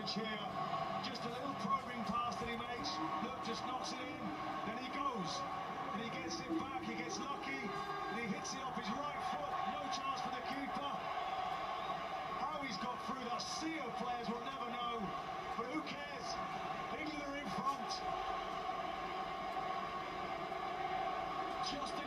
Sturridge here. Just a little probing pass that he makes. Look, just knocks it in. Then he goes. And he gets it back. He gets lucky. And he hits it off his right foot. No chance for the keeper. How he's got through that sea of players we'll never know. But who cares? England are in front. Just